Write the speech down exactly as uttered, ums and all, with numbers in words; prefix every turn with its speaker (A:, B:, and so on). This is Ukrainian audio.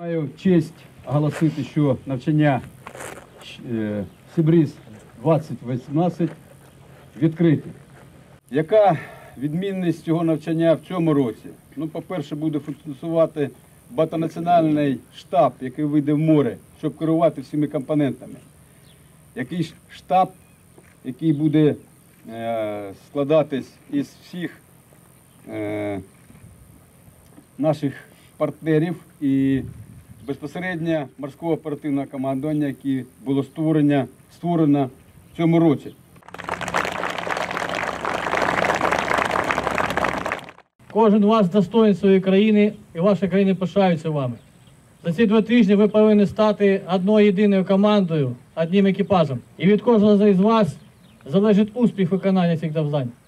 A: Маю честь оголосити, що навчання Сибріз двадцять вісімнадцять відкриті. Яка відмінність цього навчання в цьому році? Ну, по-перше, буде функціонувати багатонаціональний штаб, який вийде в море, щоб керувати всіми компонентами. Якийсь штаб, який буде е, складатись із всіх е, наших партнерів і безпосередньо морського оперативного командування, яке було створено, створено в цьому році.
B: Кожен вас достоин своєї країни і ваші країни пишаються вами. За ці два тижні ви повинні стати одною єдиною командою, одним екіпажем. І від кожного з вас залежить успіх виконання цих завдань.